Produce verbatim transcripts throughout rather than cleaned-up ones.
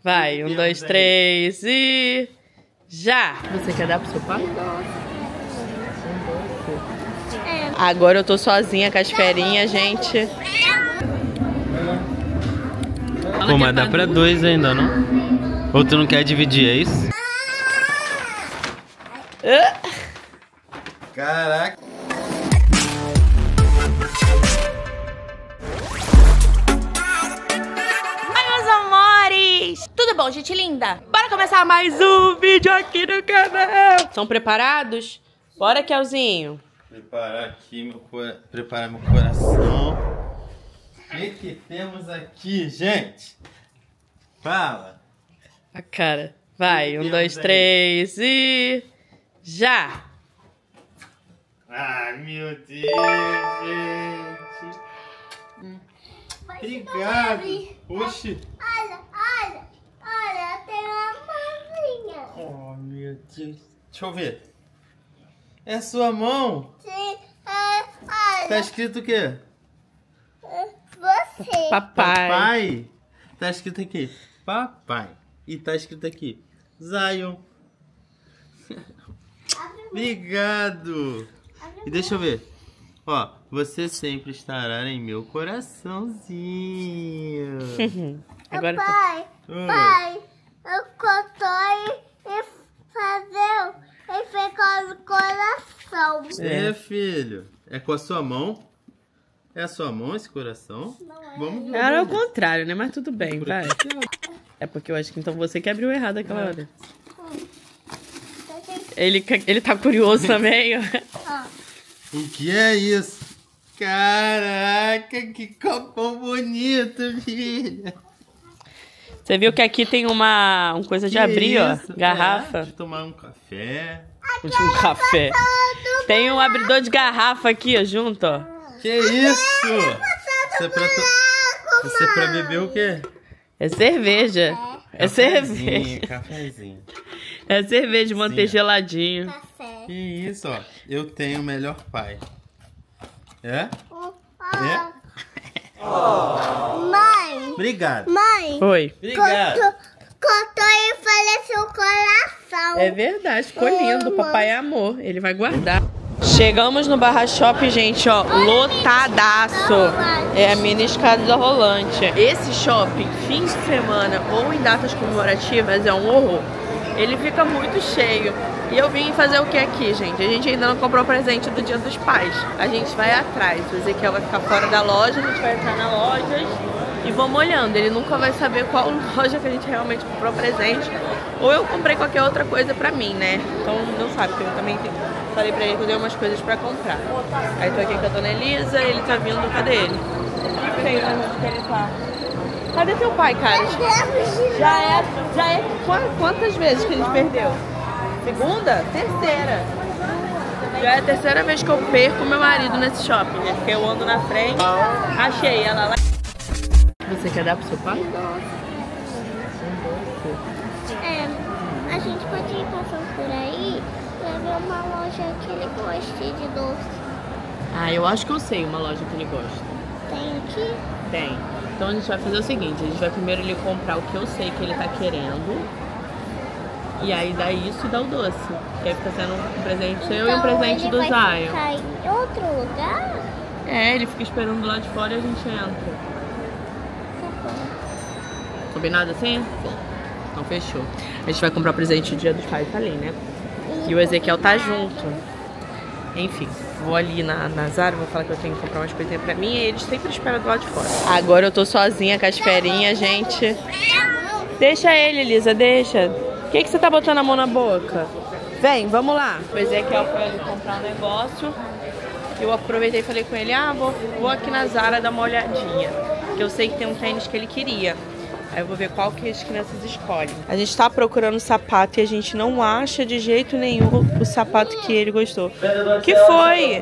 Vai, um, dois, três e... Já! Você quer dar pro seu pai? É. Agora eu tô sozinha com as ferinhas, gente. Pô, mas dá pra dois ainda, não? Ou tu não quer dividir, é isso? Caraca! Tudo bom, gente linda? Bora começar mais um vídeo aqui no canal. Estão preparados? Bora, Kelzinho. Preparar aqui meu cora... Preparar meu coração. O que que temos aqui, gente? Fala. A cara. Vai, um, dois, três e... Já! Ai, meu Deus, gente. Obrigado. Oxi. Olha, olha, olha, tem uma mãozinha. Oh, meu Deus. Deixa eu ver. É sua mão? Sim, é, olha. Tá escrito o quê? Você. Papai. Papai. Tá escrito aqui. Papai. E tá escrito aqui. Zion. Obrigado. E deixa eu ver. Ó, você sempre estará em meu coraçãozinho. Agora Pai, Oi. pai, eu contou e fazer e ficou no coração. É, filho. É com a sua mão? É a sua mão esse coração? Não é. Vamos ver. era o contrário, né? Mas tudo bem, vai. Aqui, ó. É porque eu acho que então você que abriu errado aquela hora. Ele, ele tá curioso também, ó. Ó, O que é isso? Caraca, que copão bonito, filha. Você viu que aqui tem uma, uma coisa de Que abrir, isso? ó. Garrafa. É, de tomar um café. De um café. Tem um abridor de garrafa aqui, ó, junto, ó. Que isso? Isso é pra, to... Isso é pra beber o quê? É cerveja. É cerveja. Cafezinho, cafezinho. É cerveja, manter Sim. geladinho. café. Que isso, ó. Eu tenho o melhor pai. É? Ó, É? Mãe, Obrigado. mãe, Oi. Obrigado. contou, contou e faleceu o coração. É verdade, ficou lindo. Papai é amor. Ele vai guardar. Chegamos no Barra Shopping, gente, ó, lotadaço. É a mini escada rolante. Esse shopping, fim de semana ou em datas comemorativas, é um horror. Ele fica muito cheio. E eu vim fazer o que aqui, gente? A gente ainda não comprou presente do Dia dos Pais. A gente vai atrás. O Ezequiel vai ficar fora da loja, a gente vai entrar na loja e vamos olhando. Ele nunca vai saber qual loja que a gente realmente comprou presente. Ou eu comprei qualquer outra coisa pra mim, né? Então não sabe, porque eu também tenho... falei pra ele que eu dei umas coisas pra comprar. Aí tô aqui com a dona Elisa, ele tá vindo, cadê ele? Não sei onde que ele tá. Cadê teu pai, cara? Já é, já é quantas vezes que a gente perdeu? Segunda? Terceira. Já é a terceira vez que eu perco meu marido nesse shopping, né? Porque eu ando na frente, achei ela lá. Você quer dar pro seu pai? É, a gente pode ir passando por aí pra ver uma loja que ele goste de doce. Ah, eu acho que eu sei uma loja que ele gosta. Tem aqui? Tem. Então a gente vai fazer o seguinte, a gente vai primeiro ele comprar o que eu sei que ele tá querendo. E aí dá isso e dá o doce. Que aí fica sendo um presente seu e um presente ele do vai Zion. ficar em outro lugar? É, ele fica esperando lá de fora e a gente entra. Tá bom. Combinado assim? Sim. Então fechou. A gente vai comprar o presente do Dia dos Pais ali, né? E o Ezequiel tá junto. Enfim, vou ali na, na Zara, vou falar que eu tenho que comprar umas coisinhas pra mim e eles sempre esperam do lado de fora. Agora eu tô sozinha com as ferinhas, gente. Deixa ele, Elisa, deixa. Por que, que você tá botando a mão na boca? Vem, vamos lá. O Ezequiel foi ali comprar um negócio. Eu aproveitei e falei com ele, ah, vou, vou aqui na Zara dar uma olhadinha. Porque eu sei que tem um tênis que ele queria. Aí eu vou ver qual que as crianças escolhem. A gente tá procurando sapato e a gente não acha de jeito nenhum o sapato que ele gostou. O que foi?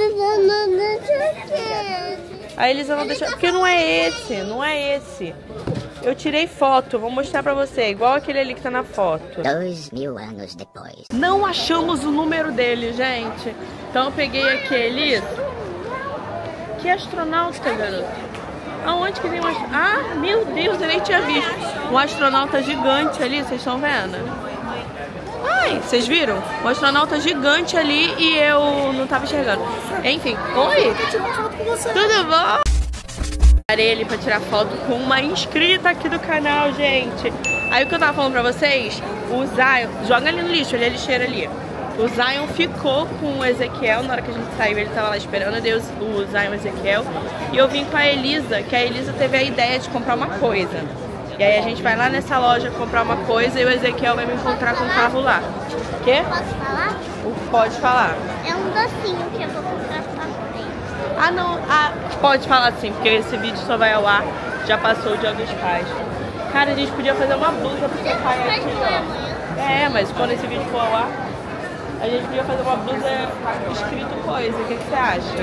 A Elisa não deixou... Porque não é esse, não é esse. Eu tirei foto, vou mostrar pra você. Igual aquele ali que tá na foto. Dois mil anos depois. Não achamos o número dele, gente. Então eu peguei aquele... Que astronauta, garoto? Aonde que tem um astronauta? Ah, meu Deus, eu nem tinha visto. Um astronauta gigante ali, vocês estão vendo? Ai, vocês viram? Um astronauta gigante ali e eu não tava enxergando. Enfim, oi! Tudo bom? Parei ele pra tirar foto com uma inscrita aqui do canal, gente. Aí o que eu tava falando pra vocês, o Zion, joga ali no lixo, ali é lixeira ali. O Zion ficou com o Ezequiel, na hora que a gente saiu ele tava lá esperando, eu dei o Zion e o Ezequiel. E eu vim com a Elisa, que a Elisa teve a ideia de comprar uma coisa. E aí a gente vai lá nessa loja comprar uma coisa e o Ezequiel vai me encontrar com o carro lá. Quê? Posso falar? Pode falar. É um docinho que eu vou comprar pra você. Ah, não. Ah, pode falar sim, porque esse vídeo só vai ao ar. Já passou o Dia dos Pais. Cara, a gente podia fazer uma blusa pro seu pai aqui, ó. É, mas quando esse vídeo for ao ar, a gente podia fazer uma blusa escrito coisa. O que, que você acha?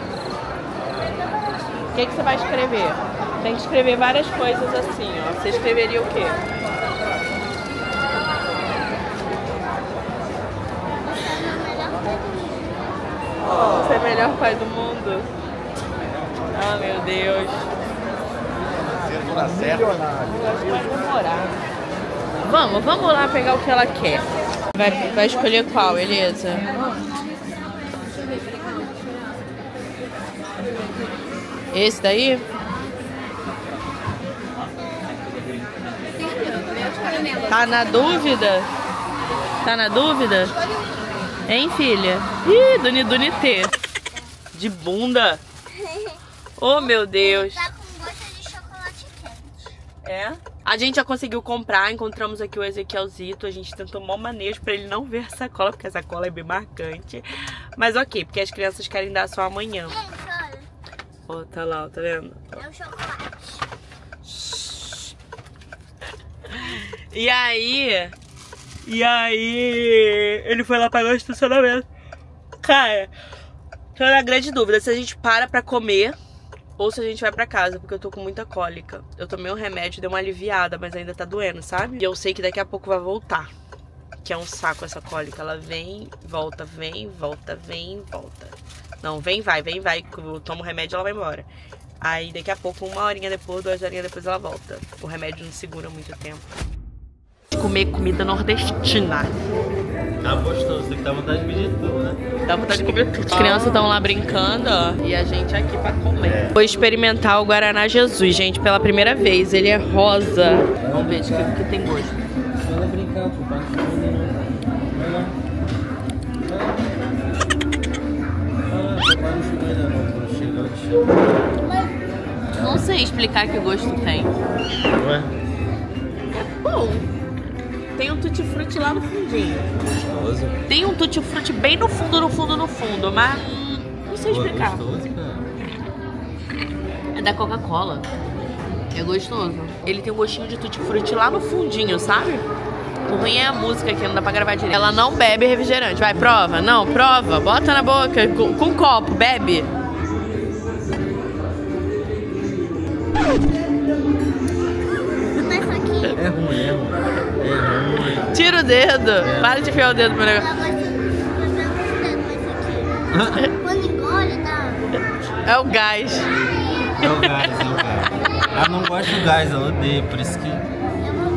O que, que você vai escrever? Tem que escrever várias coisas assim, ó. Você escreveria o quê? Você é o melhor pai do mundo? Ah, meu Deus. Vai demorar. Vamos, vamos lá pegar o que ela quer. Vai, vai escolher qual, Elisa? Esse daí? Tá na dúvida? Tá na dúvida? Hein, filha? Ih, Duni Duni T. De bunda. Oh, meu Deus. Tá com gosto de chocolate quente. É? A gente já conseguiu comprar, encontramos aqui o Ezequielzito. A gente tentou mó manejo pra ele não ver a sacola, porque a sacola é bem marcante. Mas ok, porque as crianças querem dar só amanhã. Gente, olha. Ó, oh, tá lá, tá vendo? É um chocolate. E aí... E aí... Ele foi lá pagar o estacionamento. Cara, tô na grande dúvida se a gente para pra comer ou se a gente vai pra casa, porque eu tô com muita cólica. Eu tomei um remédio, deu uma aliviada, mas ainda tá doendo, sabe? E eu sei que daqui a pouco vai voltar. Que é um saco essa cólica. Ela vem, volta, vem, volta, vem, volta. Não, vem, vai, vem, vai. Eu tomo o remédio, ela vai embora. Aí daqui a pouco, uma horinha depois, duas horinhas depois ela volta. O remédio não segura muito tempo. Comer comida nordestina. Tá gostoso, você que dá vontade de pedir tudo, né? Dá vontade de comer tudo. As crianças estão lá brincando, ó, e a gente aqui pra comer. É. Vou experimentar o Guaraná Jesus, gente, pela primeira vez. Ele é rosa. Vamos ver de que, que tem gosto. Vai brincar, pô, vai lá. Ah, não chegou ainda não, quando chegar. Não sei explicar que gosto tem. Ué? É bom. Tem um tutti-frutti lá no fundinho. Gostoso. Tem um tutti-frutti bem no fundo, no fundo, no fundo, mas não sei explicar. Gostoso, cara. É da Coca-Cola. É gostoso. Ele tem um gostinho de tutti-frutti lá no fundinho, sabe? O ruim é a música que não dá pra gravar direito. Ela não bebe refrigerante. Vai, prova. Não, prova. Bota na boca com, com um copo. Bebe. É ruim, é ruim. É ruim. Tira o dedo. É. Para de enfiar o dedo no meu negócio. Quando engole, dá. É o gás. É o gás, é o gás. Ela não gosta do gás, ela odeia, por isso que... Eu vou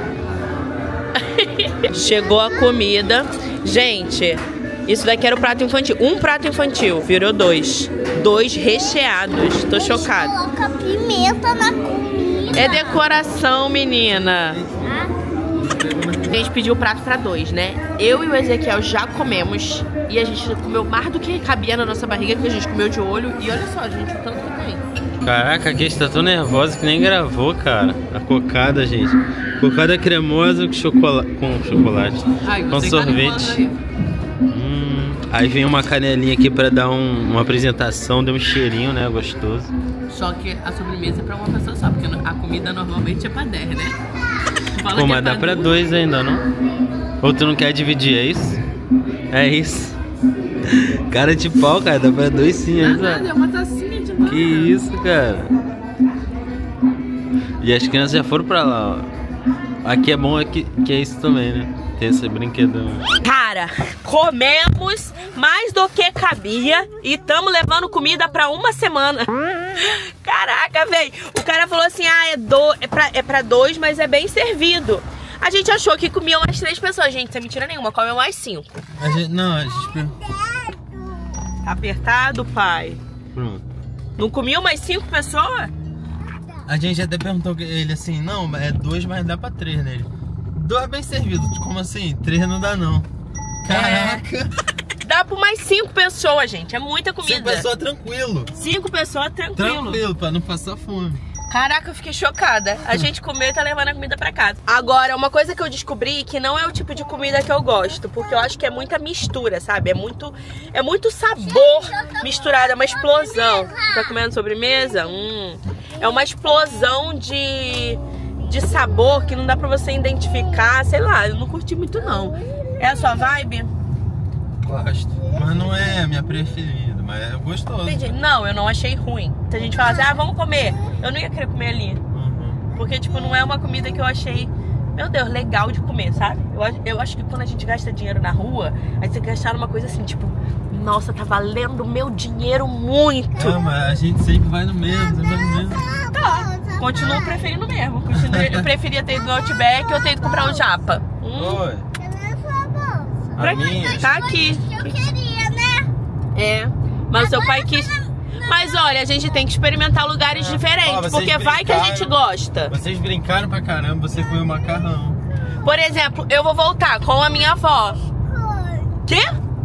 beber. Chegou a comida. Gente, isso daqui era o prato infantil. Um prato infantil, virou dois. Dois recheados. Tô chocada. Coloca pimenta na comida. É decoração, menina. A gente pediu o prato pra dois, né? Eu e o Ezequiel já comemos. E a gente comeu mais do que cabia na nossa barriga, que a gente comeu de olho. E olha só, gente, o tanto que tem. Caraca, a Kate tá tão nervosa que nem gravou, cara. A cocada, gente. Cocada cremosa com, chocola... com chocolate. Ai, com sorvete. Aí. Hum, aí vem uma canelinha aqui pra dar um, uma apresentação, deu um cheirinho, né? Gostoso. Só que a sobremesa é pra uma pessoa só, porque a comida normalmente é pra dez, né? Pô, mas é dá pra dois ainda, não? Ou tu não quer dividir, é isso? É isso. Cara de pau, cara, dá pra dois sim, hein? Nada, é uma tacinha de mão. Que isso, cara. E as crianças já foram pra lá, ó. Aqui é bom que, que é isso também, né? Tem esse brinquedão. Cara, comemos mais do que cabia e estamos levando comida pra uma semana. Caraca, velho. O cara falou assim, ah, é, do, é, pra, é pra dois, mas é bem servido. A gente achou que comia umas três pessoas. Gente, sem mentira nenhuma, comeu mais cinco. A gente, não, a gente... Tá apertado, pai? Pronto. Não comia umas cinco pessoas? A gente até perguntou ele assim, não, é dois, mas dá pra três nele. Dois bem servidos, como assim? Três não dá não. Caraca! É. Dá pra mais cinco pessoas, gente. É muita comida. Cinco pessoas tranquilo. Cinco pessoas tranquilo. Tranquilo, pra não passar fome. Caraca, eu fiquei chocada. A gente comeu e tá levando a comida pra casa. Agora, uma coisa que eu descobri que não é o tipo de comida que eu gosto, porque eu acho que é muita mistura, sabe? É muito, é muito sabor misturado, é uma explosão. Tá comendo sobremesa? Hum. É uma explosão de, de sabor que não dá pra você identificar. Sei lá, eu não curti muito não. É a sua vibe? Gosto, mas não é a minha preferida, mas é gostoso. Entendi. Não, eu não achei ruim. Se a gente falasse, ah, vamos comer, eu não ia querer comer ali. Uhum. Porque, tipo, não é uma comida que eu achei, meu Deus, legal de comer, sabe? Eu, eu acho que quando a gente gasta dinheiro na rua, a gente tem que gastar numa coisa assim, tipo, nossa, tá valendo o meu dinheiro muito. Ah, mas a gente sempre vai no mesmo, sempre vai no mesmo. Tá, continuo preferindo mesmo. Continuo, eu preferia ter ido no Outback ou ter ido comprar um japa. Hum. Oi. Pra A minha? Tá aqui. Eu queria, né? É, mas o seu pai quis... Mas olha, a gente tem que experimentar lugares É. diferentes, Ó, vocês porque vai que a gente brincaram. gosta. Vocês brincaram pra caramba, você comeu macarrão. Por exemplo, eu vou voltar com a minha avó. Quê?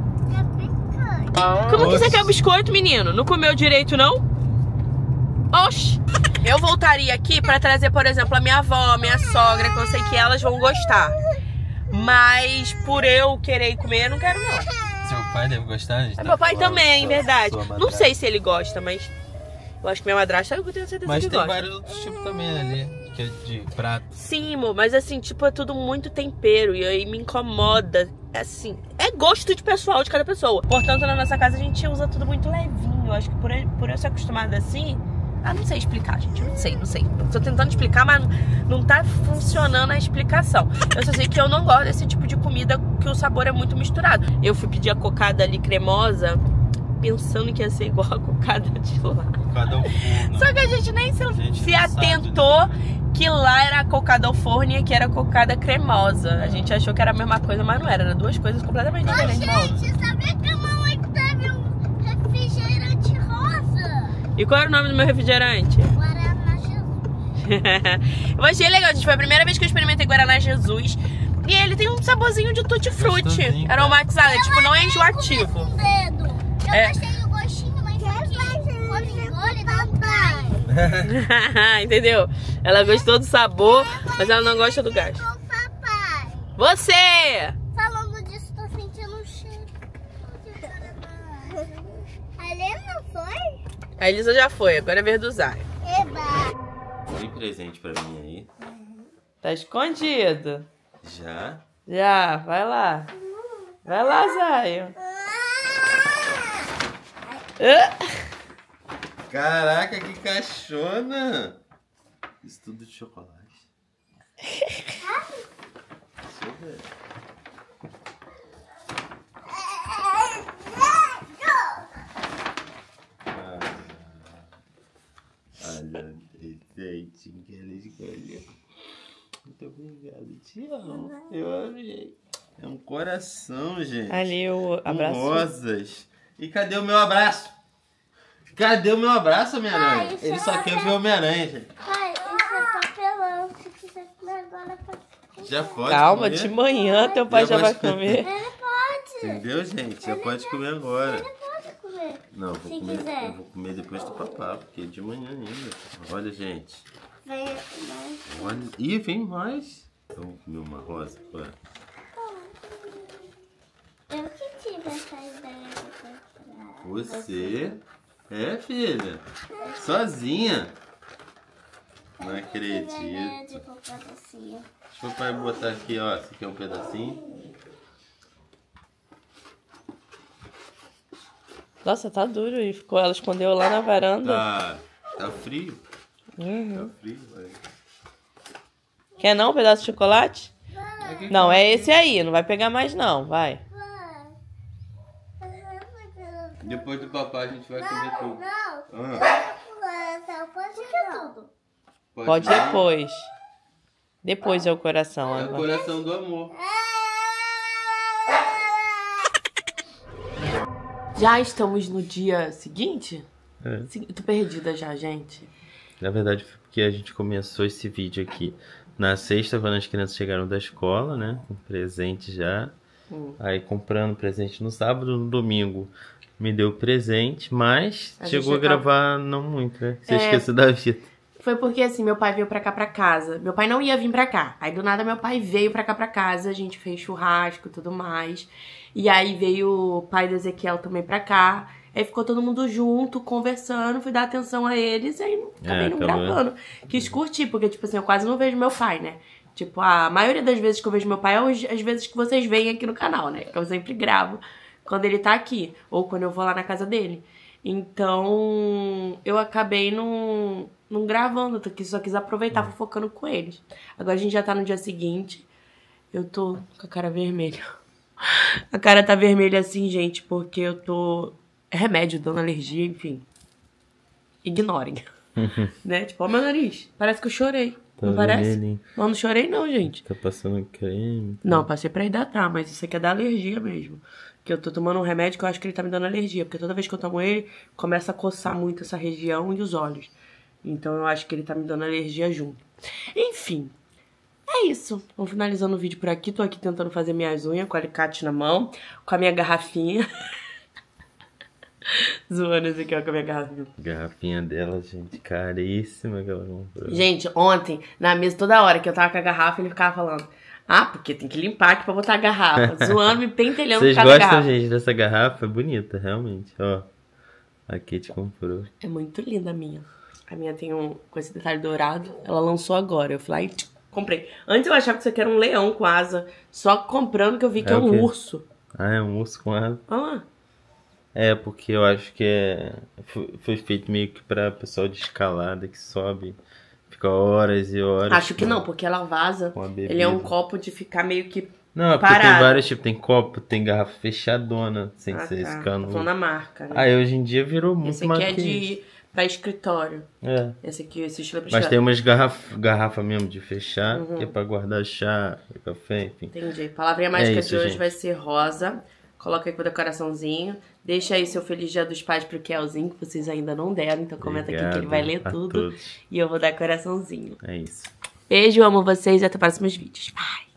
Como que você quer biscoito, menino? Não comeu direito, não? Oxi! Eu voltaria aqui pra trazer, por exemplo, a minha avó, a minha sogra, que eu sei que elas vão gostar. Mas por eu querer comer, eu não quero, não. Seu pai deve gostar, gente. É, tá meu pai falando, também, sua- verdade. sua Não madrasta. sei se ele gosta, mas eu acho que minha madrasta, eu tenho certeza Mas que tem gosta. vários outros tipos também ali, que é de prato. Sim, amor, mas assim, tipo, é tudo muito tempero e aí me incomoda. Assim, é gosto de pessoal, de cada pessoa. Portanto, na nossa casa a gente usa tudo muito levinho. Eu acho que por, por eu ser acostumada assim... Ah, não sei explicar, gente. Eu não sei, não sei. Tô tentando explicar, mas não tá funcionando a explicação. Eu só sei que eu não gosto desse tipo de comida que o sabor é muito misturado. Eu fui pedir a cocada ali cremosa, pensando que ia ser igual a cocada de lá. Cocada ao forno. Só que a gente nem se, gente se não sabe, atentou que lá era a cocada ao forno e aqui era a cocada cremosa. A gente achou que era a mesma coisa, mas não era. Eram duas coisas completamente diferentes. Gente, sabia que a mamãe teve um refrigerante rosa? E qual era o nome do meu refrigerante? Guaraná Jesus. Eu achei legal, gente. Foi a primeira vez que eu experimentei Guaraná Jesus. E ele tem um saborzinho de tutti-frutti. Gostosinho, cara. Aromatizado. Tipo, não é enjoativo. Com o dedo. Eu É. gostei do gostinho, mas aqui, quando engole, dá vontade. Entendeu? Ela gostou do sabor, mas ela não gosta do gás. Ô, papai, Você! falando disso, tô sentindo um cheiro de guaraná. A Helena não foi? A Elisa já foi, agora é vez do Zay. Eba. Tem presente pra mim aí? Tá escondido. Já? Já, vai lá. Vai lá, Zayo. Ah! Caraca, que caixona! Isso tudo de chocolate. Deixa eu ver. Ah, olha o presente que ela escolheu. Muito obrigado, te amo. Eu amei. É um coração, gente. Ali o Com abraço. rosas. E cadê o meu abraço? Cadê o meu abraço, Homem-Aranha? Pai, isso Ele só é- quer ver o Homem-Aranha, gente. Pai, isso é papelão. Se quiser comer agora, pode. Já pode Calma, comer? de manhã teu pai já Já vai pode- comer. Ele pode. Entendeu, gente? Já pode comer agora. Ele pode comer. Não, eu vou Se comer, quiser. eu vou comer depois do papá, porque é de manhã ainda. Olha, gente. Vem mais. Olha. Ih, vem mais. Eu vou comer uma rosa agora. Eu que tive essa ideia de comprar. Você? É, filha? Sozinha? Não Essa ideia de acredito. comprar assim, ó. Deixa o pai botar aqui, ó. Esse aqui é um pedacinho. Nossa, tá duro. E ficou, ela escondeu lá na varanda. Tá, tá frio. Uhum. Tá frio, olha. Quer não um pedaço de chocolate? Não, é esse aí. Não vai pegar mais não, vai. Depois do papai a gente vai comer tudo. Não, Ah, pode tudo. pode Pode ir? depois. Depois é o coração É o agora. coração do amor. Já estamos no dia seguinte? É. Se- Tô perdida já, gente. Na verdade, foi porque a gente começou esse vídeo aqui na sexta, quando as crianças chegaram da escola, né? Com presente já. Hum. Aí comprando presente no sábado, no domingo me deu presente, mas A gente chegou a já tá- gravar não muito, né? Você É. esqueceu da vida. Foi porque assim, meu pai veio pra cá pra casa. Meu pai não ia vir pra cá. Aí do nada meu pai veio pra cá pra casa, a gente fez churrasco e tudo mais. E aí veio o pai do Ezequiel também pra cá. Aí ficou todo mundo junto, conversando, fui dar atenção a eles, aí não- acabei É, não acabou. gravando. Quis curtir, porque tipo assim, eu quase não vejo meu pai, né? Tipo, a maioria das vezes que eu vejo meu pai é os- as vezes que vocês veem aqui no canal, né? Que eu sempre gravo quando ele tá aqui. Ou quando eu vou lá na casa dele. Então, eu acabei não, não gravando, eu quis- só quis aproveitar fofocando com eles. Agora a gente já tá no dia seguinte. Eu tô com a cara vermelha. A cara tá vermelha assim, gente, porque eu tô... É remédio, dando alergia, enfim. Ignorem. Né? Tipo, ó meu nariz. Parece que eu chorei. Tá Não parece? vermelhinho. Não, não chorei não, gente. Tá passando creme. Não, passei pra hidratar, mas isso aqui é da alergia mesmo. Que eu tô tomando um remédio que eu acho que ele tá me dando alergia. Porque toda vez que eu tomo ele, começa a coçar muito essa região e os olhos. Então eu acho que ele tá me dando alergia junto. Enfim, é isso. Vamos finalizando o vídeo por aqui. Tô aqui tentando fazer minhas unhas com o alicate na mão. Com a minha garrafinha. Zoando esse aqui, ó, com a minha garrafinha. Garrafinha dela, gente, caríssima que ela comprou. Gente, ontem, na mesa, toda hora que eu tava com a garrafa, ele ficava falando: ah, porque tem que limpar aqui pra botar a garrafa. Zoando, me pentelhando Vocês por causa da gostam, garrafa. gente, dessa garrafa? É bonita, realmente, ó. A Kate comprou. É muito linda a minha. A minha tem um com esse detalhe dourado. Ela lançou agora. Eu falei, ai, comprei. Antes eu achava que isso aqui era um leão com asa. Só comprando que eu vi que é, É o um quê? urso. Ah, é um urso com asa. Olha lá. É, porque eu acho que é foi, foi feito meio que pra pessoal de escalada que sobe, fica horas e horas. Acho que com- não, porque ela vaza. com a bebida. Ele é um copo de ficar meio que. Não, é porque tem parado. vários tipos, tem copo, tem garrafa fechadona, sem Ah, ser tá. esse Tô cano. falando a marca, né? Aí hoje em dia virou muito Esse mais aqui é que de. isso. pra escritório. É. Esse aqui, esse estilo é pra Mas tem escritório. umas garrafa, garrafa mesmo de fechar, Uhum. que é pra guardar chá, café, enfim. Entendi. Palavrinha mágica É isso, de hoje gente. vai ser rosa. Coloca aí com o decoraçãozinho. Deixa aí seu Feliz Dia dos Pais pro Kelzinho, que vocês ainda não deram. Então comenta aqui que ele vai ler Obrigado a tudo. todos. E eu vou dar coraçãozinho. É isso. Beijo, amo vocês e até próximos vídeos. Bye!